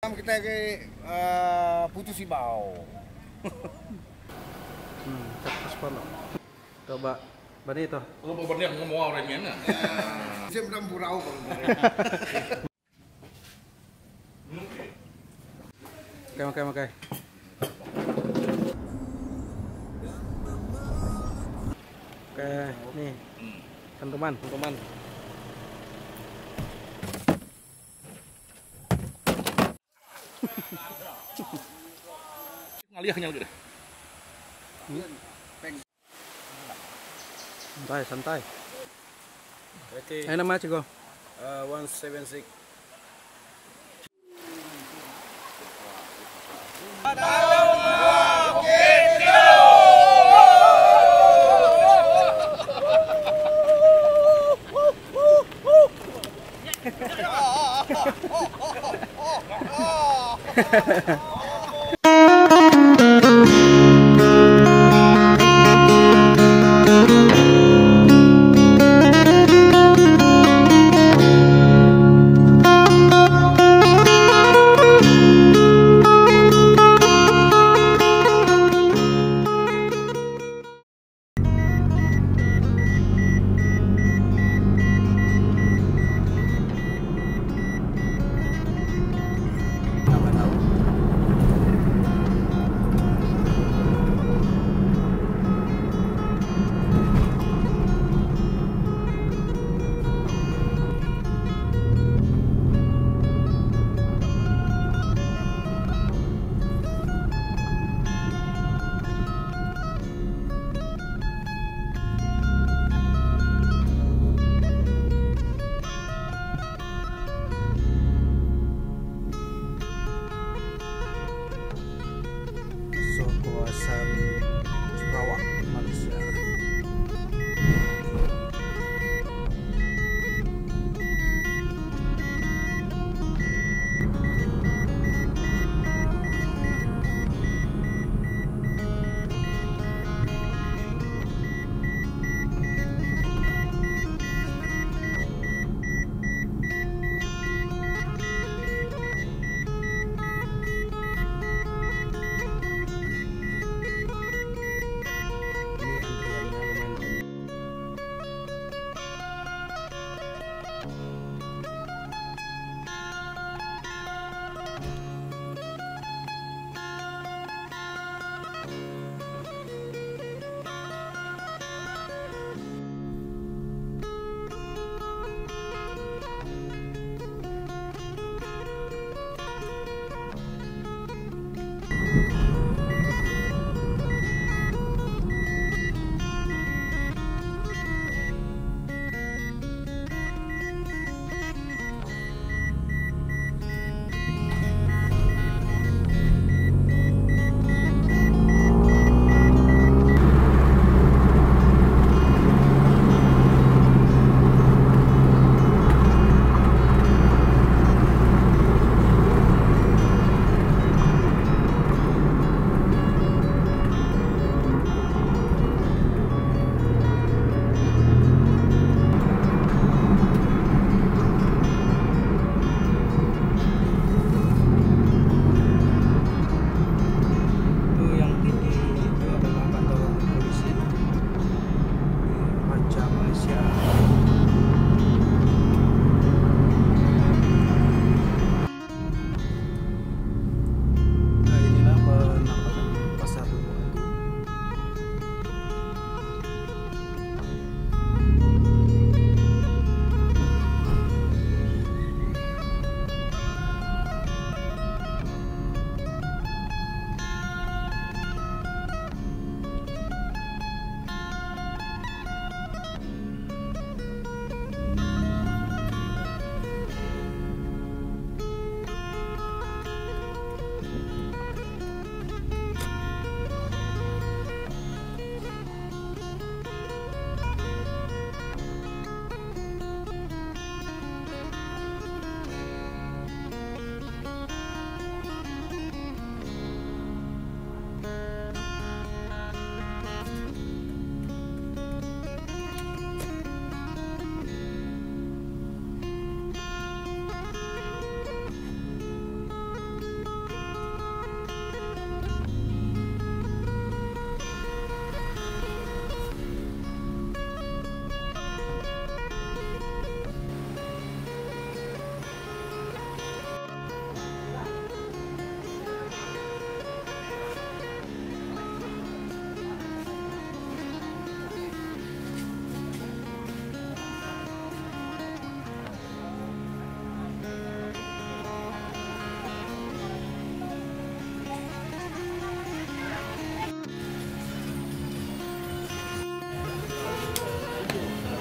Kita putus ibau. Cepat sekolah. Coba bani itu. Lu bebernya ngomong orangnya. Saya belum burau kalau. Oke. Oke, nih. Teman-teman. Ngaliahnya udah. Santai. Okay. Ayo nama Ciko. 176.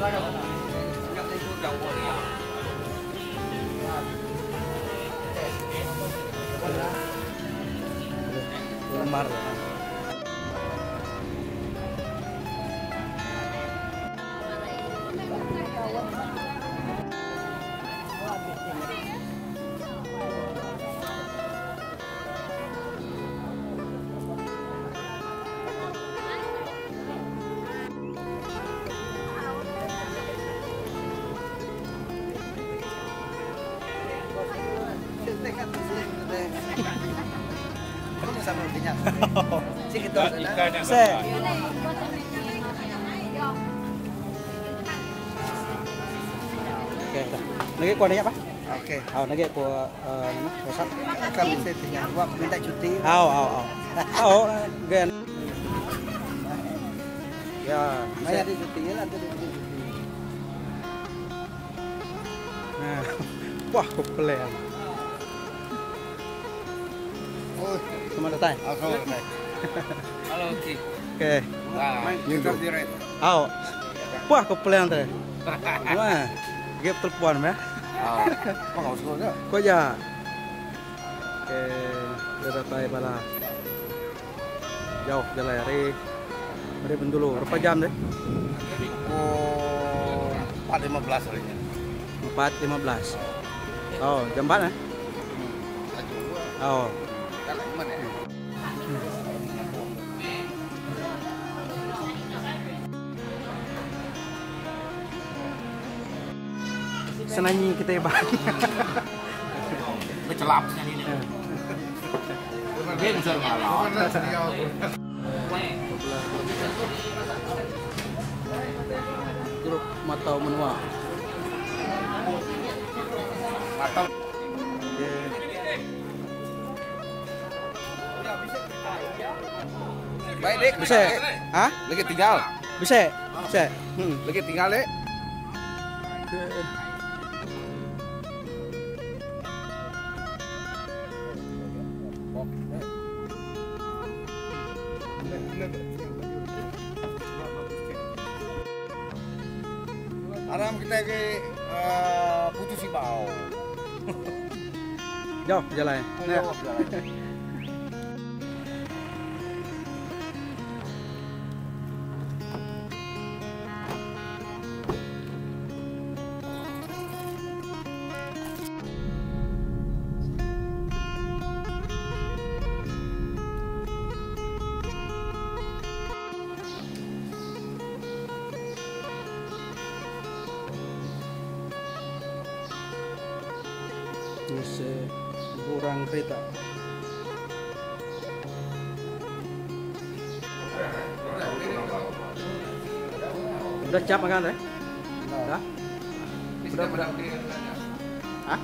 Lemar. Ikannya Se. Oke, lagi kuadanya apa? Oke. Oh, lagi ku WhatsApp. Kami setnya buat minta cuti. Gen. Ya, Maya di cuti ya, ada di cuti. nah. Wah, kepelean. Oh, Selamat datang. oke. Halo, Ki. Oke. Nah, Kita direct. Aw. Wah, kepelean teh. Wah. Gap telepon ya. Apa enggak usah enggak? Kok ya? Oke, udah datang bala. Jauh jalan hari. Mari dulu, berapa jam deh? Oh, 4.15 harinya. 4.15. Oh, jam berapa? Oh, Kan gimana ya? senanyi kita ya bang. kecelapnya ini. Dia bisa ngalah. Jeruk matau menua. Matang. Oke. Baik, Dek. Bisa? Hah? Lagi tinggal. Bisa? Bisa? Lagi tinggal, Dek. Aram kita ke Putus Sibau. Jauh jalan. Nah. Kurang kereta. Udah siap makan deh? Udah? Udah. Hah?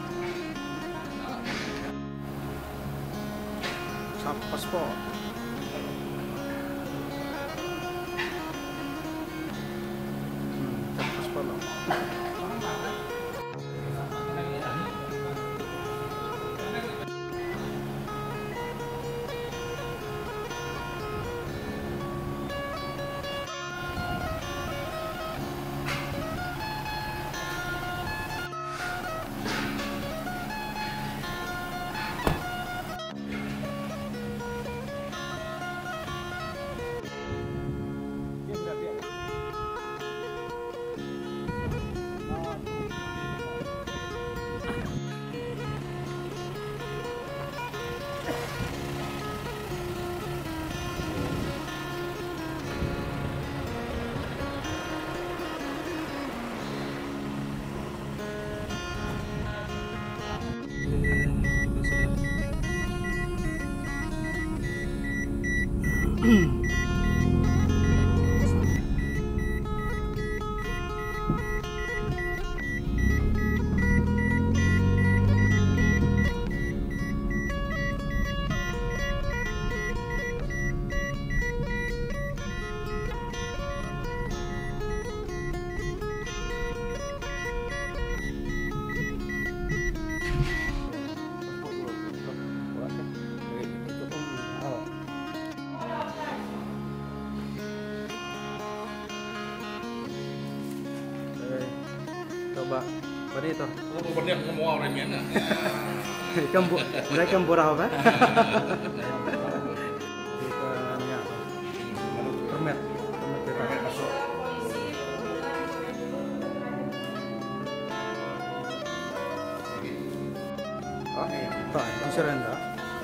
Sap paspor. Sap paspor loh. Coba. Pada itu. Kamu berdek semua orang mana? Mereka murah apa? Permet. Permet masuk. Oh, tak, insuran tak?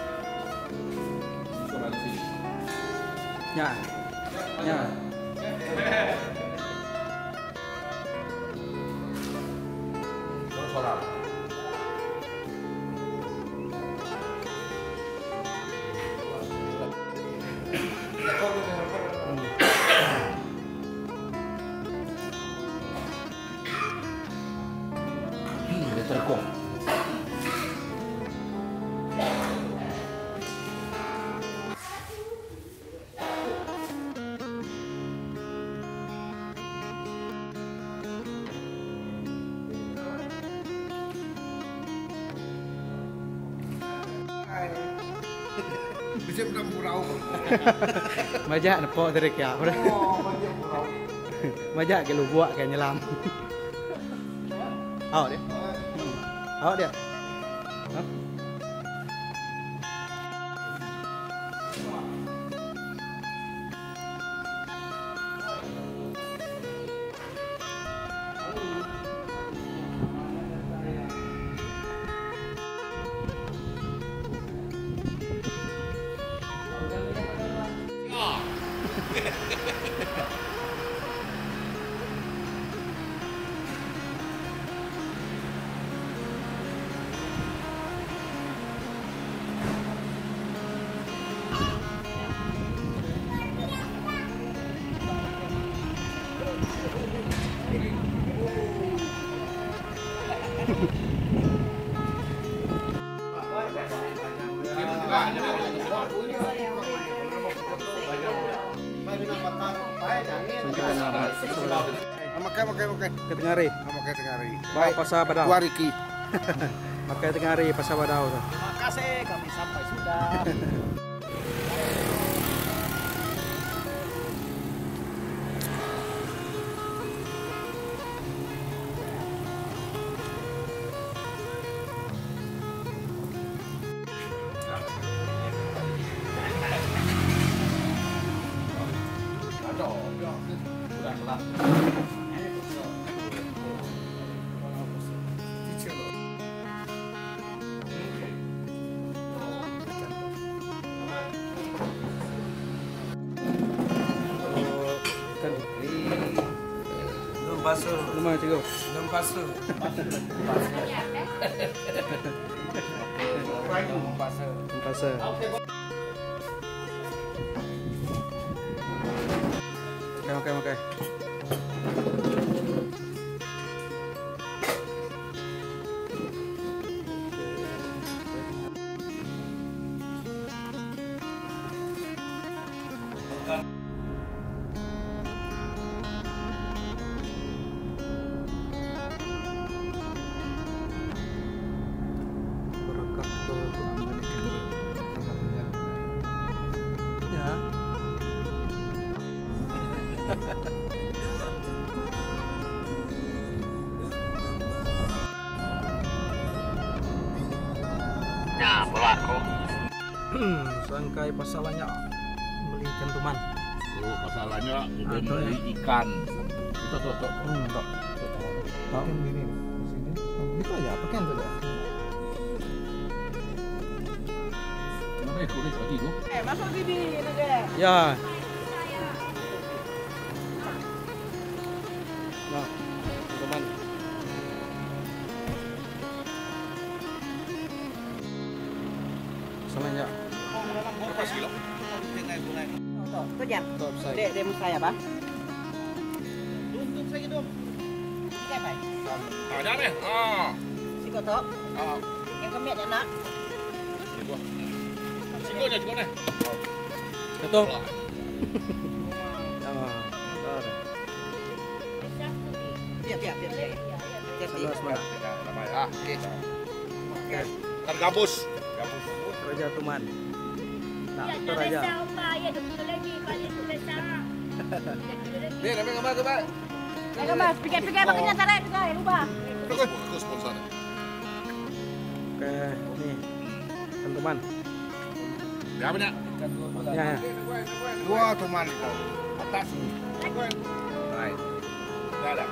Ya. Ya. Solar. Dia terkong. Bisa udah murau. Majak nepok dari kia. Majak ke lu buat kayak nyelam. Awak dia. Awak dia. Hah? Makai. Ke Tengari. Makai Tengari. Baik pasar Badau. Wariki. Pakai Tengari pasar Badau. Terima kasih, kami sampai sudah. Basuh. Lumayan cikgu. Belum basuh. Pasar. Makai. Nah, pelaku. Sangkai pasalannya beli ikan tuman. Tuh, masalahnya udah beli ikan. Itu tuh. Ikan gini di sini. Itu aja pakai tuh ya. Kenapa itu tadi itu? Masuk Bibi, negara. Ya. Nah, teman. Pasalannya. Berapa kilo? Tuh jam. Top saya. Dek saya, Pak. Untuk saya dong. Tiga, Pak. Ada nih. Ah. Si kotok. Ah. Yang kemiat enak. Sikonya juga nih. Betul. Tiap. Sebelas mana? Ah, oke. Kan gabus. Raja Tuman. Nah, itu Nak Raja. besar, Pak. Ya, 20 lagi. Balik tu besar. Ni, nampak gambar tu, Pak. Ayo mas, pikir-pikir makanya tarik juga ya lupa. Aku sponsor. Oke, nih teman-teman. Berapa nak? Ya, ya. Dua teman itu. Atas. Baik. Dah dah.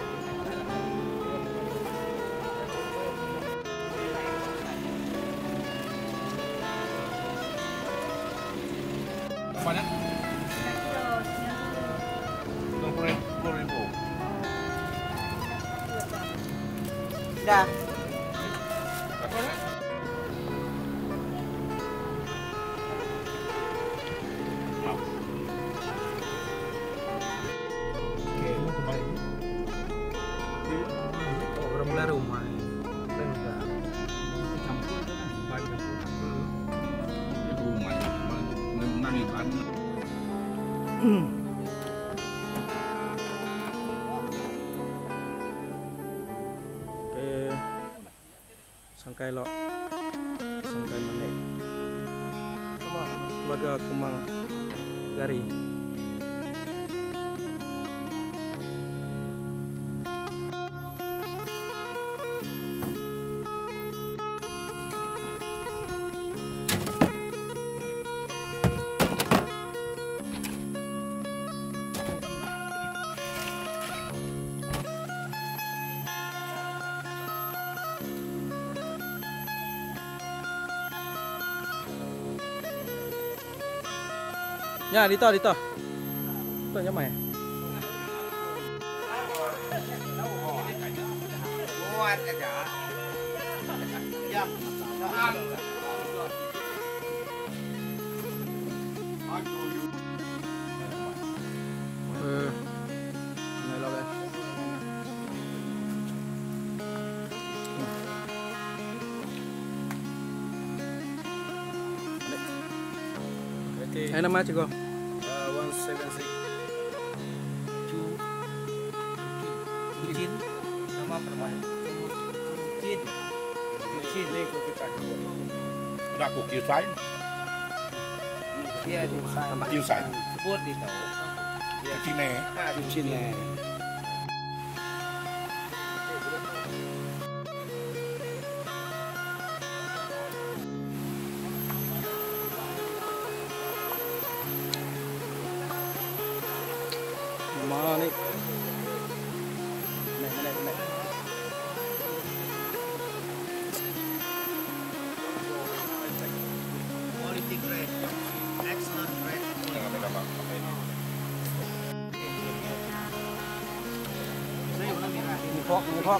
Mana? 20.000. Dah. Orang mulai rumah. Rumah. Menang ikan. Oke. Sangkai lo. Sangkai manek. Keluarga Kumang Gari. Ya, dito. Ito nyamai. Buat aja. Ya. Này lo đây. Ini nama ciko. 176. Bucin. Nama permainan. Bucin. Bucin ni kau kita. Dah aku kêu sai. Dia di sana. Kêu sai. Sebut di tahu. Cine. Bucin ni. Mana ni? Nek. Quality grade. Excellent grade. Jangan lama pakai ini. Ni pok.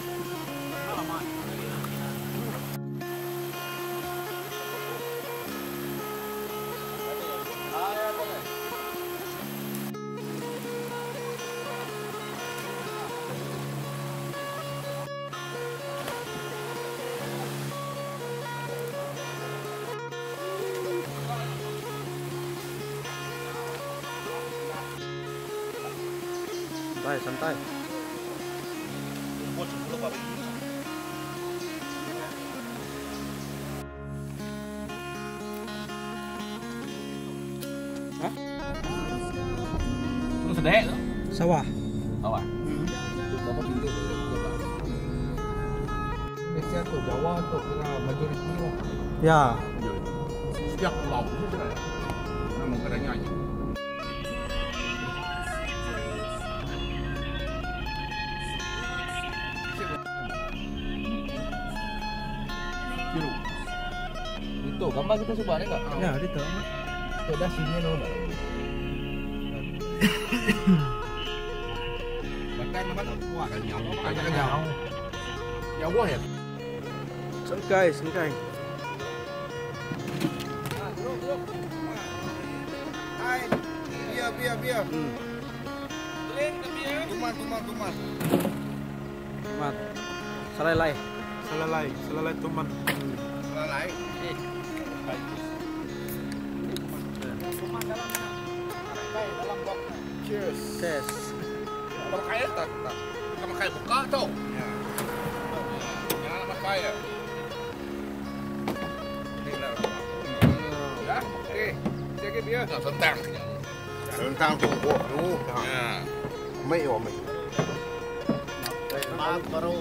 Santai. Buat 10 Pak. Hah? Itu sedek tu. Sawah. Awak. Berapa pintu tu? Biasa tu Jawa tu kena majoriti tu. Ya. Setiap pulau tu sudah. Namun kadangnya aja. Itu gambar kita coba ni tak? Ya, dito. Itu dah sini no. Bakai memang tak kuat kan nyau. Kan nyau. Nyau buah ya. Sengkai. Hai. Biar. Tuman. Mat. Salalai. Selalai tuman. Lalai. Cheers. Ses. Kalau kaya tak. Kalau kaya buka tu. Ya. Jangan makai ya. Ya. Okey. Jaga biar. Tak sentang. Tentang tu buah tu. Ya. Mai. Maaf baru.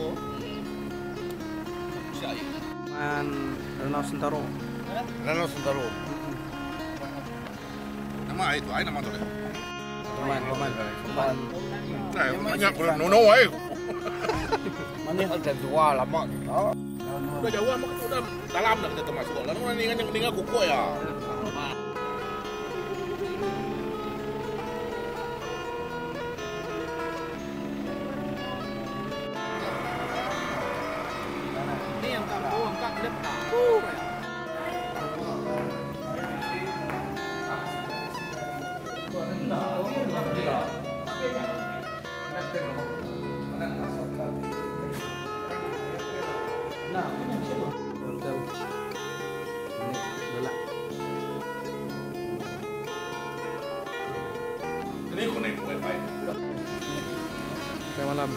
Man Danau Sentaro. Danau Sentaro. Nama itu, nama tu. Lumayan. Nah, banyak nono ay. Mana ada dua lama. Udah jauh amat tu dah dalam dah kita termasuk. Lalu ni dengan kuku ya. Ini yang kampung, kak depan. Hotel. Ini bola. Ini konek wifi. Kayak malam.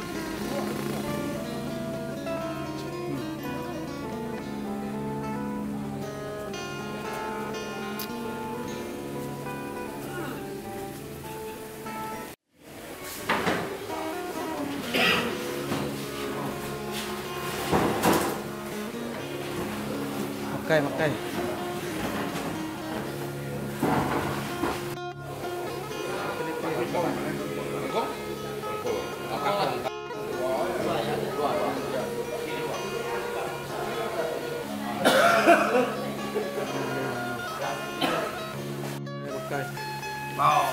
Makai. Wow.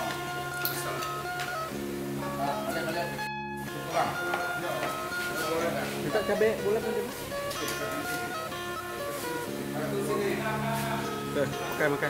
Minta cabai boleh kan? Makai.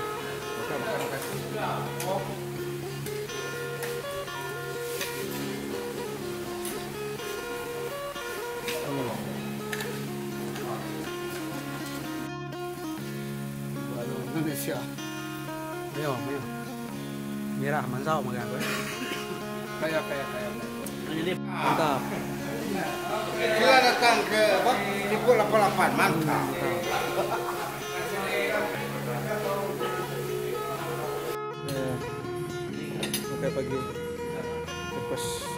Indonesia. Ayo. Merah mansau makan gue. Kayak. Mantap. Sila datang ke Ibu 88, mantap. Oke pagi. Lepas